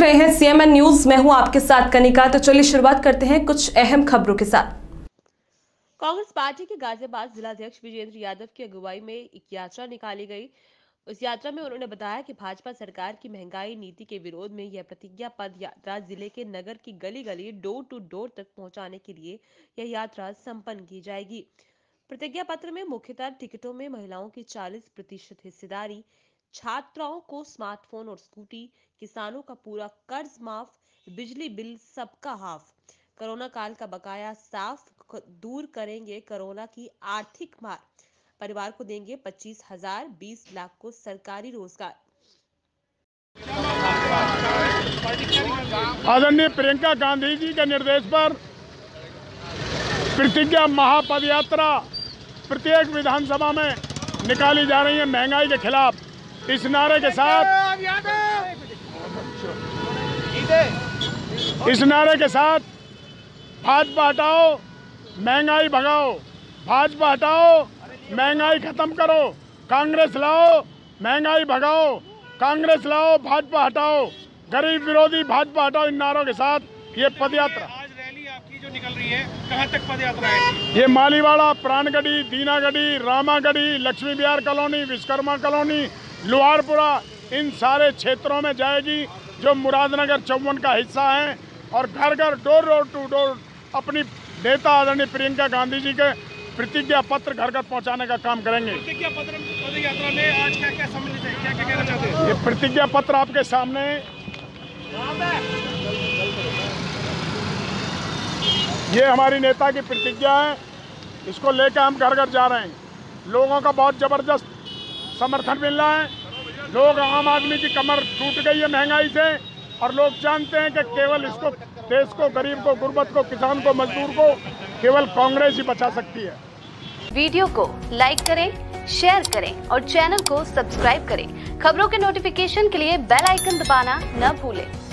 रहे हैं CMN news. मैं हूं आपके साथ कनिका। तो चलिए शुरुआत करते हैं कुछ अहम खबरों के साथ। कांग्रेस पार्टी के गाजियाबाद जिलाध्यक्ष विजेंद्र यादव की अगुवाई में एक यात्रा निकाली गई। उस यात्रा में उन्होंने बताया कि भाजपा सरकार की महंगाई नीति के विरोध में यह प्रतिज्ञा पद यात्रा जिले के नगर की गली गली डोर टू डोर तक पहुंचाने के लिए यह यात्रा संपन्न की जाएगी। प्रतिज्ञा पत्र में मुख्यतः टिकटों में महिलाओं की 40% हिस्सेदारी, छात्राओं को स्मार्टफोन और स्कूटी, किसानों का पूरा कर्ज माफ, बिजली बिल सबका हाफ, कोरोना काल का बकाया साफ, दूर करेंगे कोरोना की आर्थिक मार, परिवार को देंगे 25,000, 20 लाख को सरकारी रोजगार। आदरणीय प्रियंका गांधी जी के निर्देश पर प्रतिज्ञा महापद यात्रा प्रत्येक विधानसभा में निकाली जा रही है। महंगाई के खिलाफ इस नारे के साथ भाजपा हटाओ महंगाई भगाओ, भाजपा हटाओ महंगाई खत्म करो, कांग्रेस लाओ महंगाई भगाओ, कांग्रेस लाओ भाजपा हटाओ, गरीब विरोधी भाजपा हटाओ। इन नारों के साथ ये पदयात्रा आज रैली आपकी जो निकल रही है, कहां तक पदयात्रा है? ये मालीवाड़ा, प्राणगढ़ी, दीनागढ़ी, रामागढ़ी, लक्ष्मी विहार कॉलोनी, विश्वकर्मा कॉलोनी, लोहारपुरा, इन सारे क्षेत्रों में जाएगी जो मुरादनगर 54 का हिस्सा है। और घर घर डोर टू डोर अपनी नेता आदरणीय प्रियंका गांधी जी के प्रतिज्ञा पत्र घर घर पहुंचाने का काम करेंगे। प्रतिज्ञा पत्र पदयात्रा में आज क्या क्या सम्मिलित है, क्या क्या कहना चाहते हैं? ये प्रतिज्ञा पत्र आपके सामने, ये हमारी नेता की प्रतिज्ञा है। इसको लेकर हम घर घर जा रहे हैं। लोगों का बहुत जबरदस्त समर्थन मिल रहा है। लोग, आम आदमी की कमर टूट गई है महंगाई से, और लोग जानते हैं कि केवल इसको, देश को, गरीब को, गुर्बत को, किसान को, मजदूर को केवल कांग्रेस ही बचा सकती है। वीडियो को लाइक करें, शेयर करें और चैनल को सब्सक्राइब करें। खबरों के नोटिफिकेशन के लिए बेल आइकन दबाना न भूलें।